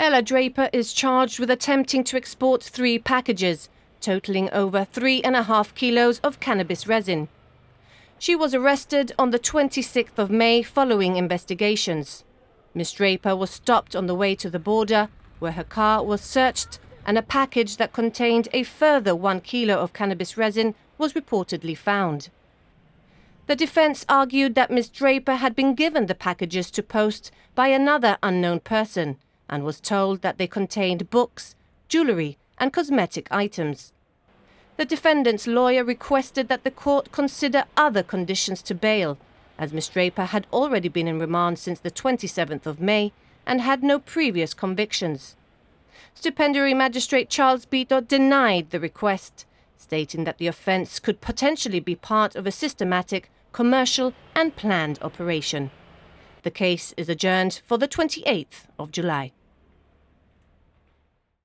Ella Draper is charged with attempting to export 3 packages, totaling over 3.5 kilos of cannabis resin. She was arrested on the 26th of May following investigations. Ms. Draper was stopped on the way to the border, where her car was searched and a package that contained a further 1 kilo of cannabis resin was reportedly found. The defense argued that Ms. Draper had been given the packages to post by another unknown person and was told that they contained books, jewellery and cosmetic items. The defendant's lawyer requested that the court consider other conditions to bail, as Ms. Draper had already been in remand since the 27th of May and had no previous convictions. Stipendiary Magistrate Charles Beato denied the request, stating that the offence could potentially be part of a systematic, commercial and planned operation. The case is adjourned for the 28th of July.